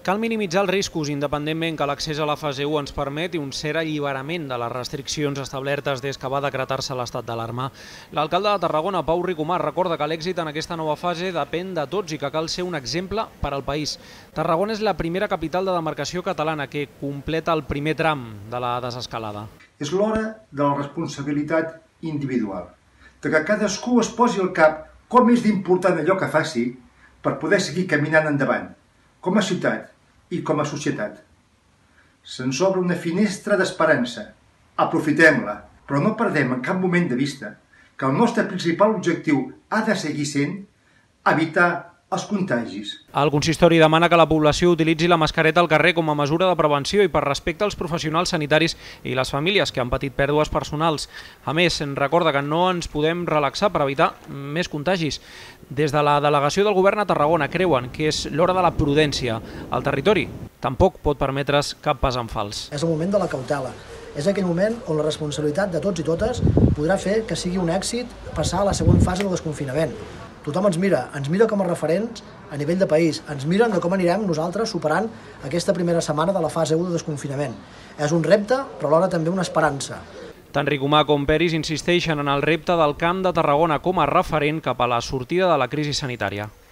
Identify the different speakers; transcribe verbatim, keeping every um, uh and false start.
Speaker 1: Cal minimitzar els riscos, independentment que l'accés a la fase u ens permeti un cert alliberament de les restriccions establertes des que va decretar-se l'estat d'alarma. L'alcalde de Tarragona, Pau Ricomà, recorda que l'èxit en aquesta nova fase depèn de tots i que cal ser un exemple per al país. Tarragona és la primera capital de demarcació catalana que completa el primer tram de la desescalada.
Speaker 2: És l'hora de la responsabilitat individual, de que cadascú es posi al cap com és d'important allò que faci per poder seguir caminant endavant, com a ciutat i com a societat. Se'ns obre una finestra d'esperança. Aprofitem-la, però no perdem en cap moment de vista que el nostre principal objectiu ha de seguir sent evitar els contagis.
Speaker 1: El consistori demana que la població utilitzi la mascareta al carrer com a mesura de prevenció i per respecte als professionals sanitaris i les famílies que han patit pèrdues personals. A més, ens recorda que no ens podem relaxar per evitar més contagis. Des de la delegació del govern a Tarragona creuen que és l'hora de la prudència. El territori tampoc pot permetre's cap pas en fals.
Speaker 3: És el moment de la cautela. És aquell moment on la responsabilitat de tots i totes podrà fer que sigui un èxit passar a la següent fase del desconfinament. Tothom ens mira, ens mira com a referents a nivell de país, ens miren de com anirem nosaltres superant aquesta primera setmana de la fase u de desconfinament. És un repte, però alhora també una esperança.
Speaker 1: Tant Ricomà com Peris insisteixen en el repte del Camp de Tarragona com a referent cap a la sortida de la crisi sanitària.